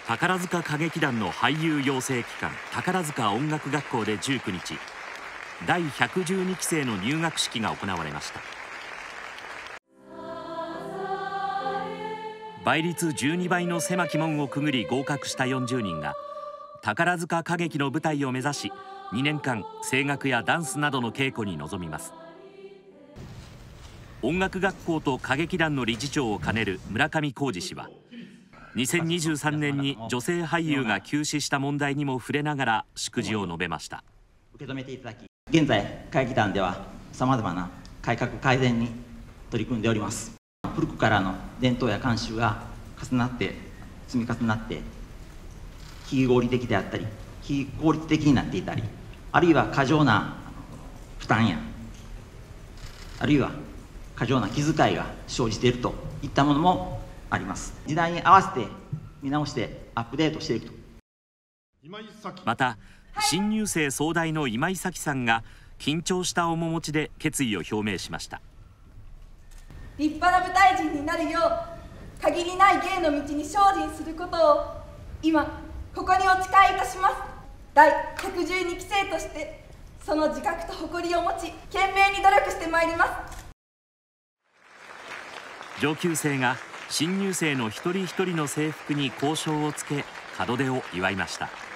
宝塚歌劇団の俳優養成機関宝塚音楽学校で19日、第112期生の入学式が行われました。倍率12倍の狭き門をくぐり合格した40人が宝塚歌劇の舞台を目指し、2年間声楽やダンスなどの稽古に臨みます。音楽学校と歌劇団の理事長を兼ねる村上浩二氏は、2023年に女性俳優が急死した問題にも触れながら祝辞を述べました。 受け止めていただき、現在歌劇団ではさまざまな改革改善に取り組んでおります。古くからの伝統や慣習が重なって積み重なって非合理的であったり非効率的になっていたり、あるいは過剰な負担やあるいは過剰な気遣いが生じているといったものもあります。時代に合わせて見直してアップデートしていくと。 また新入生総代の今井咲さんが緊張した面持ちで決意を表明しました。 立派な舞台人になるよう限りない芸の道に精進することを今ここにお誓いいたします。第112期生としてその自覚と誇りを持ち懸命に努力してまいります。 上級生が新入生の一人一人の制服に校章をつけ門出を祝いました。